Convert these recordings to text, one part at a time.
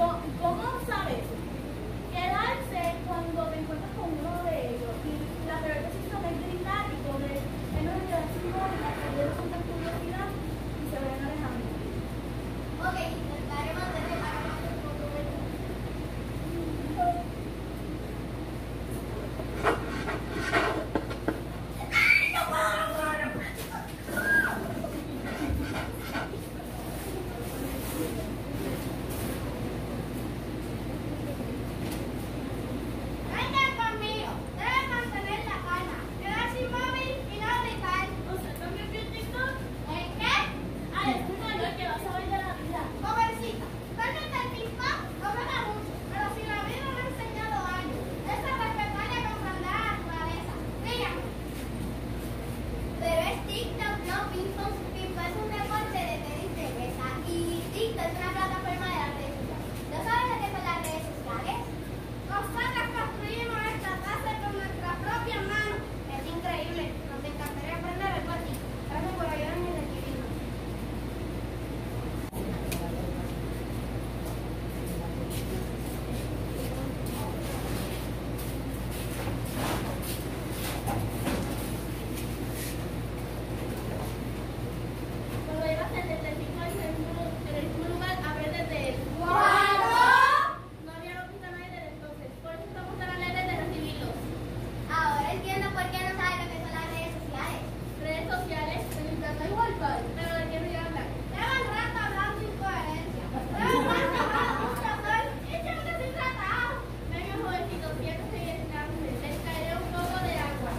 ¿cómo sabes quedarse cuando te encuentras con uno de ellos? Y la peor decisión es gritar y poder en una quedar sin voz, la que son tan curiosidad y se vayan alejando. Ok, intentaré mantener para más el fondo del mundo. Vengan conmigo, deben mantener la calma, quedarse inmóvil y no gritar. ¿Usted también vio TikTok? ¿En qué? Ay, es un valor que vas a ver de la vida. Jovencita, tal vez el TikTok no juega mucho, pero si la vida me ha enseñado algo, es a respetar y a comprender la naturaleza. Dígame. Pero es TikTok, no ping-pong. Ping-pong es un deporte de tenis de mesa y TikTok es una plataforma de las redes sociales. ¿No sabes lo que son las redes sociales? Nosotras construimos esta casa con nuestras propias manos. Es increíble. Nos encantaría aprender algo así. Gracias por ayudarme en el equilibrio. Cuando llegas a 75 años en el mismo lugar, aprendes de él. ¿Cuándo? No había visto a nadie desde entonces. Por eso estamos tan alegres de recibirlos. Ahora entiendo por qué no sabes lo que son las redes sociales. Redes sociales, en internet igual, pero de qué no iba a hablar. Llevan rato hablando incoherencia. Llevan rato hablando mucho sol. Échame sin tratado. Venga, jovencito, siéntese y descanse. Les caeré un poco de agua.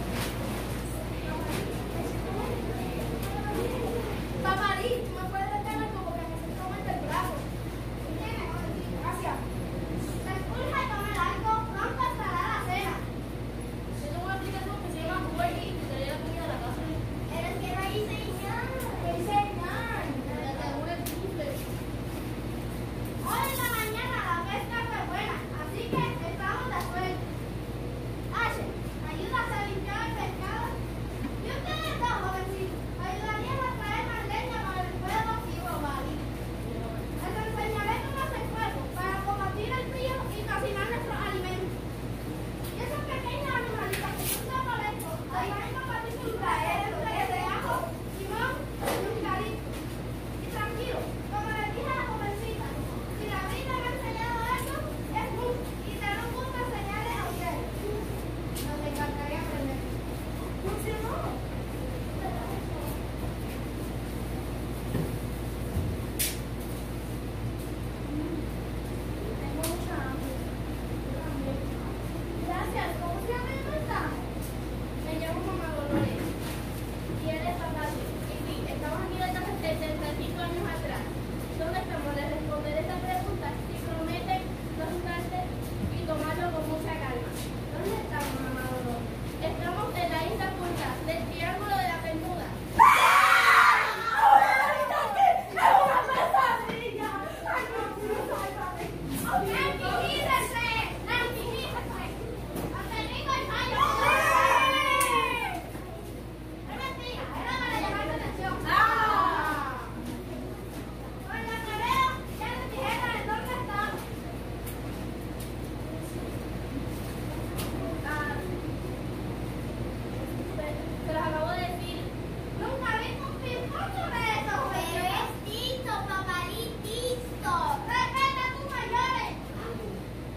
Paparí, ¿me puedes detener como que me siento mal del brazo? Tiene, jovencito, gracias. Después de comer algo, pronto estará la cena. Yo tengo una aplicación que se llama Huelgi y te trae la comida a la casa. Pero es que no hay señal. ¡Hay señal! Pero te hago el triple. Hoy en la mañana la pesca fue buena, así que estamos de suerte. Ashe, ¿ayudas a limpiar el pescado? Y ustedes dos, jovencitos, ¿ayudarían a traer más leña para el fuego vivo, ¿vale? Les enseñaré cómo hacer fuego para combatir el frío y cocinar nuestros alimentos. Y esos pequeños animalitos que son tan molestos, ayudan a combatir contra él, de ajo, limón y un carito. Y tranquilo, como les dije a la jovencita, si la vida me ha enseñado algo, es mucho, y será un gusto enseñarles a ustedes. Nos encantaría aprender. Funcionó. Tengo mucha hambre. Yo también. Gracias. ¿Cómo se llama el mensaje? Me llamo Mamá Dolores. Y él es papá. Y sí, estamos aquí desde 75 años atrás. ¿Dónde estamos? Les responderé esta pregunta si prometen no asustarse y tomarlo con mucha calma. ¿Dónde estamos, Mamá Dolores? Estamos en la isla oculta del Triángulo de la Bermuda. ¡Tranquilícense! ¡Tranquilícense! ¡Aterrizo el fallo! Es mentira, era para llamar la atención. Con la tarea ya les dijeron en dónde estamos. Se los acabo de decir. Nunca vi un ping-pong sobre eso, pero es TikTok, paparí, TikTok. Respeta a tus mayores.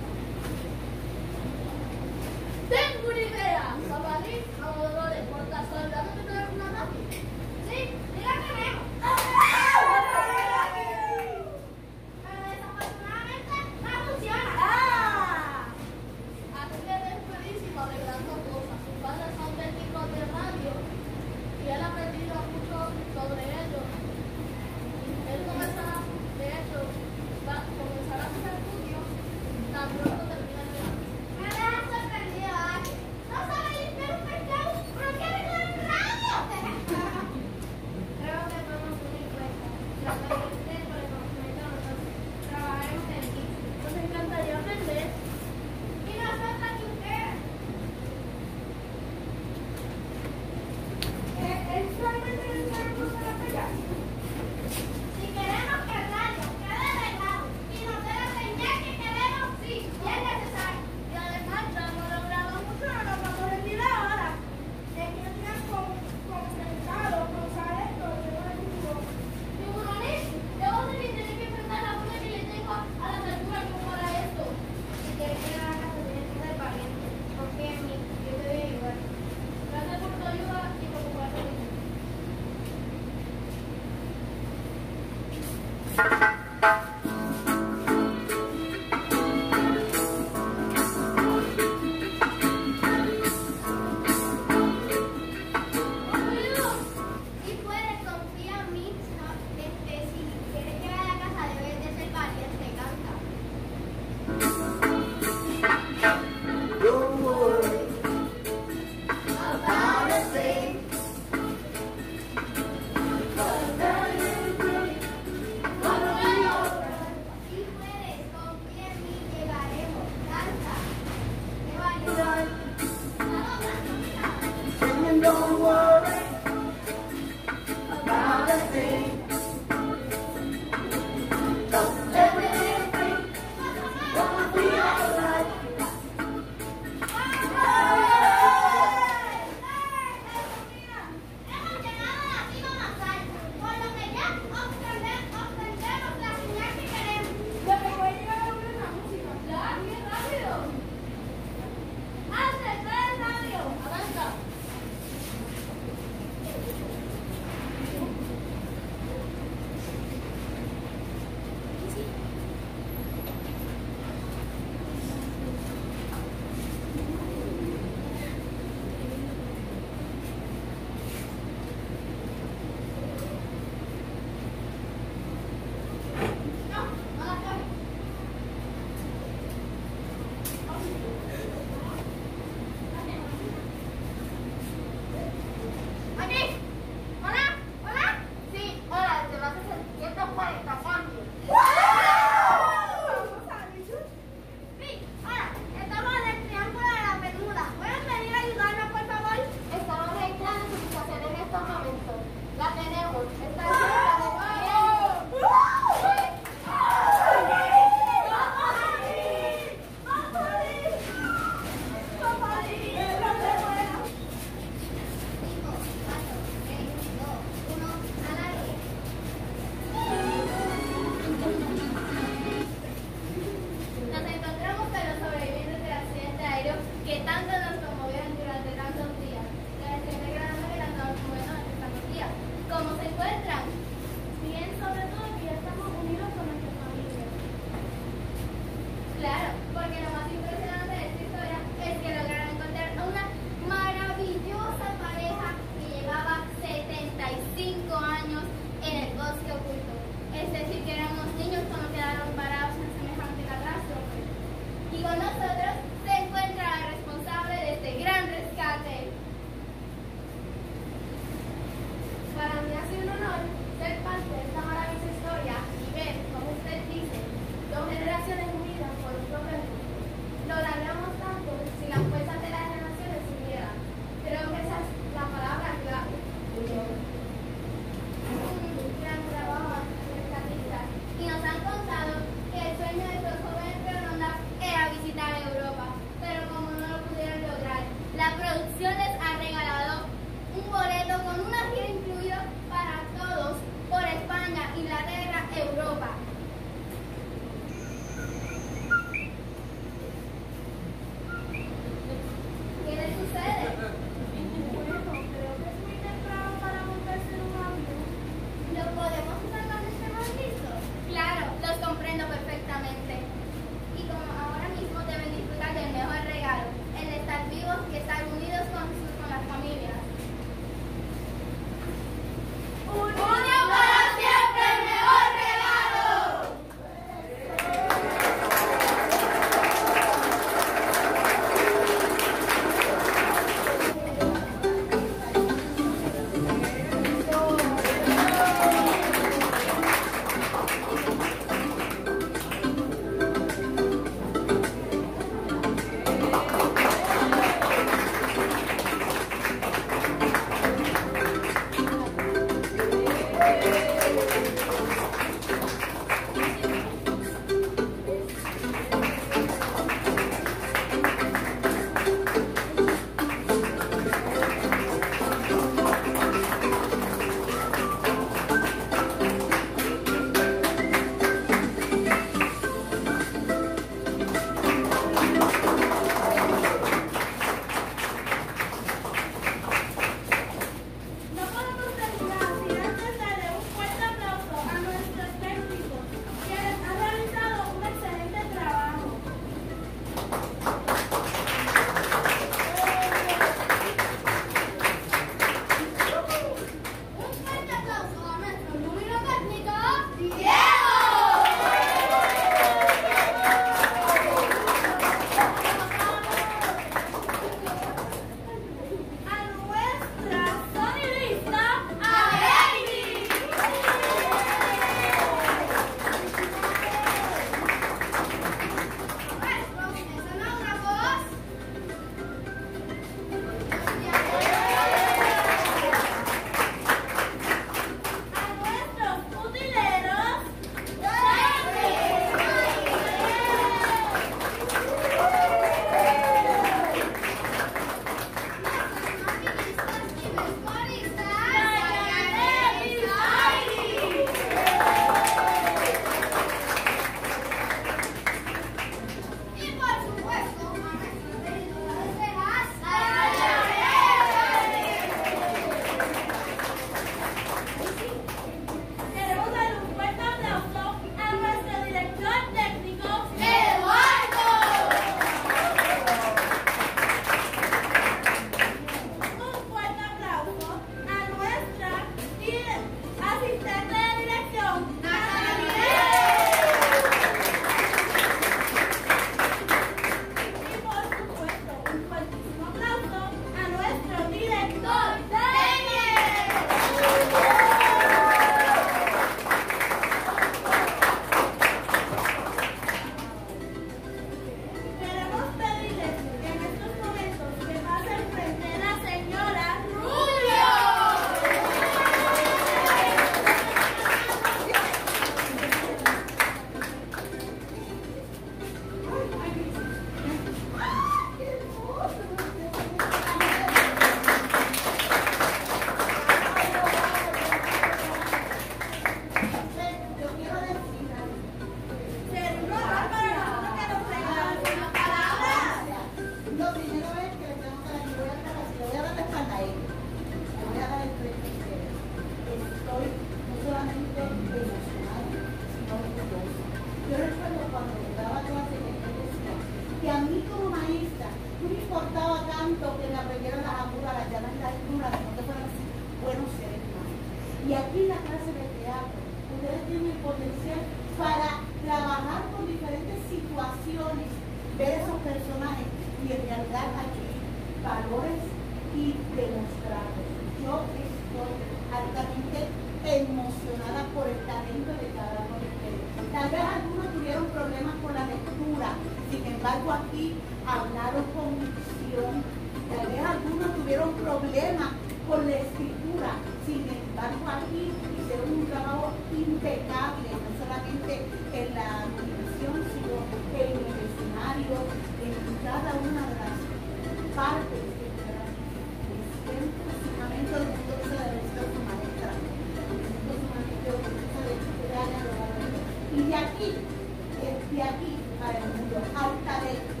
desarrollar aquí valores y demostrarlos. Yo estoy altamente emocionada por el talento de cada uno de ustedes. Tal vez algunos tuvieron problemas con la lectura, sin embargo aquí hablaron con dicción. Tal vez algunos tuvieron problemas con la escritura, sin embargo aquí hicieron un trabajo impecable, no solamente en la televisión, sino en el escenario, en cada una de las partes que quedan. Siempre sumamente orgullosa de haber sido su maestra, sumamente orgullosa de haber logrado. Y de aquí para el mundo, al talento,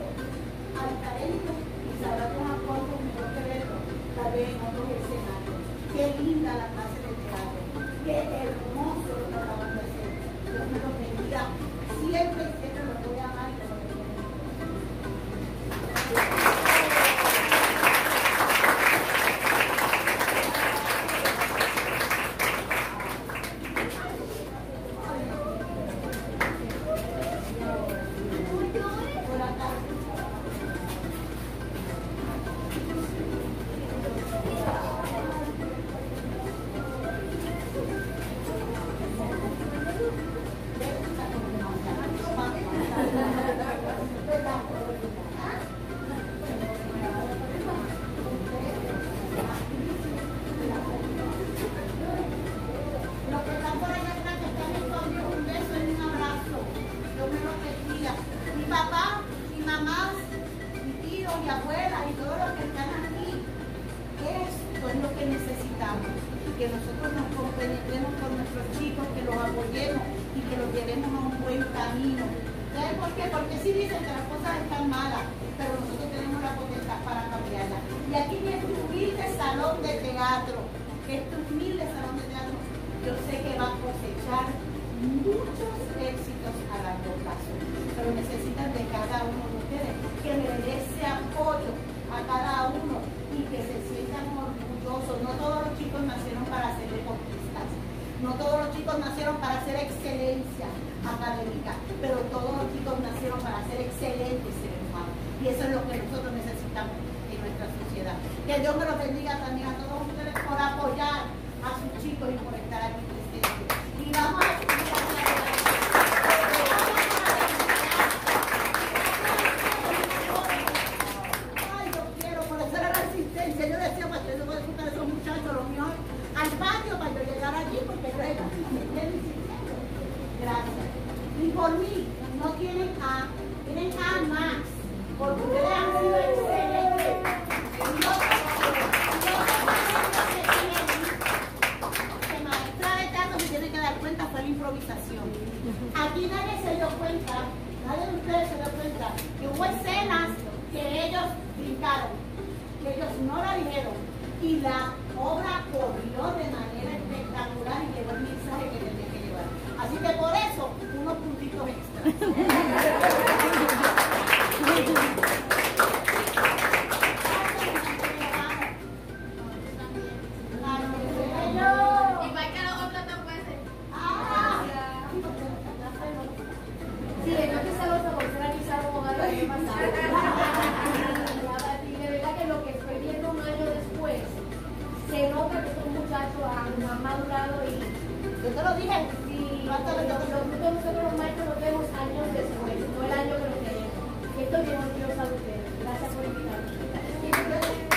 y sabremos a poco mejor que verlo, tal vez en otros escenarios. Qué linda la clase de teatro, qué hermoso lo que acaban de hacer. Dios me lo bendiga, siempre lo voy a amar y lo voy a que nosotros nos compenetremos con nuestros chicos, que los apoyemos y que los llevemos a un buen camino. ¿Saben por qué? Porque sí dicen que las cosas están malas, pero nosotros tenemos la potestad para cambiarlas. Y aquí en este humilde salón de teatro, yo sé que va a cosechar muchos éxitos a largo plazo, pero necesitan de cada uno de ustedes que le dé ese apoyo a cada uno y que se sientan orgullosos. No todos los chicos nacieron para ser deportistas, no todos los chicos nacieron para hacer excelencia académica, pero todos los chicos nacieron para ser excelentes seres humanos, y eso es lo que nosotros necesitamos en nuestra sociedad. Que Dios me los bendiga también a todos ustedes por apoyar a sus chicos y por estar aquí presentes. Y vamos a yo decía, pues yo voy a buscar a esos muchachos, los míos, al patio para yo llegar allí, porque yo era gracias. Y por mí, no tienen A, tienen A más, porque ustedes han sido excelentes. Que maestra de teatro se tiene que dar cuenta fue la improvisación. Aquí nadie se dio cuenta, nadie de ustedes se dio cuenta que hubo escenas que ellos brincaron, que ellos no la dijeron, y la obra corrió de manera espectacular y llevó el mensaje que tenía que llevar. Así que por eso, unos puntitos extras. Igual que los otros dos veces. Sí, no que se los se realizaron como el año pasado. Y de verdad que lo que estoy viendo un año después, se nota que estos muchachos han madurado y Yo te lo dije. sí, los frutos nosotros los maestros los vemos años después, no el año que los tenemos. Estoy bien orgullosa de ustedes. Gracias por invitarme.